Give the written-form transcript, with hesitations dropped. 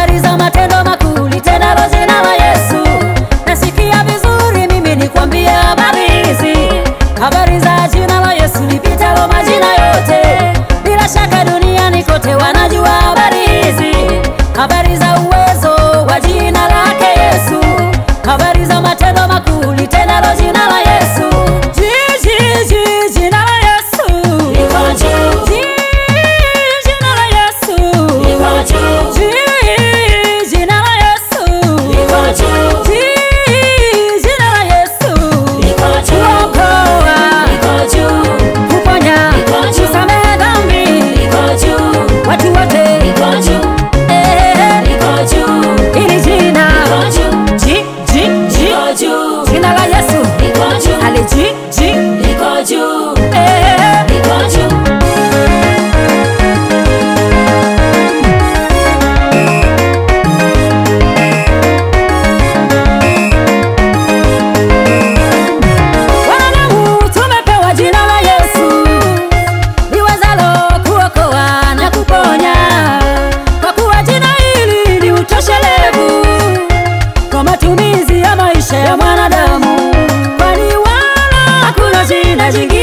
habari za matendo makuu litendalo jina la Yesu. Nasikia vizuri mimi nikwambie habari hizi, habari za jina la Yesu lipitalo majina yote. Bila shaka duniani kote wanajua habari hizi, habari za uwezo wa jina lake Yesu, habari za matendo makuu litendalo jina la Yesu. Jina la Yesu liko juu, jina la Yesu liko juu, jina la Yesu liko juu, jina la Yesu liko juu, kuokoa liko juu, kuponya liko juu, kusamehe dhambi liko juu, watu wote liko juu, liko juu, hili jina liko juu, liko juu, jina la Yesu liko juu, hali liko juu, liko juu. Wanadamu tumepewa jina la Yesu liwezalo kuokoa na kuponya, kwa kuwa jina hili ni utoshelevu kwa matumizi ya maisha ya mwanadamu, kwani wala hakuna jina jingine